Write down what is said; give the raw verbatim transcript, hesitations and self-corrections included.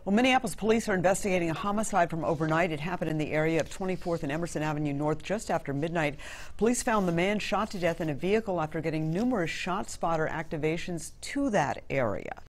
Well, Minneapolis police are investigating a homicide from overnight. It happened in the area of twenty-fourth and Emerson Avenue North just after midnight. Police found the man shot to death in a vehicle after getting numerous shot spotter activations to that area.